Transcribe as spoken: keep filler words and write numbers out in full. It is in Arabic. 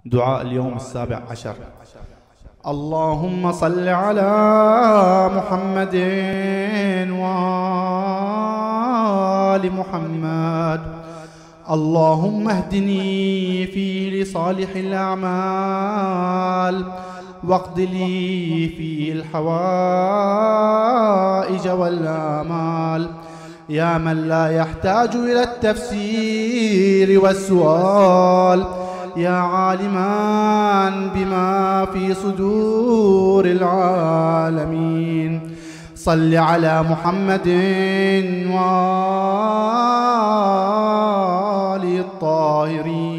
دعاء اليوم السابع عشر. اللهم صل على محمد وآل محمد. اللهم اهدني في لصالح الأعمال واقض لي في الحوائج والآمال، يا من لا يحتاج إلى التفسير والسؤال، يا عالما بما في صدور العالمين. صل على محمد وآل الطاهرين.